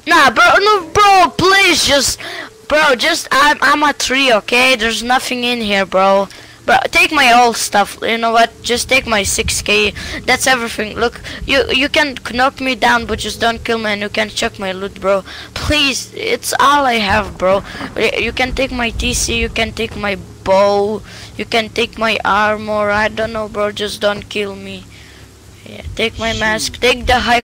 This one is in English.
Nah, bro, no, bro, please, just, I'm a tree, okay? There's nothing in here, bro. Bro, take my old stuff. You know what? Just take my 6k. That's everything. Look, you can knock me down, but just don't kill me, and you can chuck my loot, bro. Please, it's all I have, bro. You can take my TC. You can take my bow. You can take my armor. I don't know, bro. Just don't kill me. Yeah, take my mask. Take the high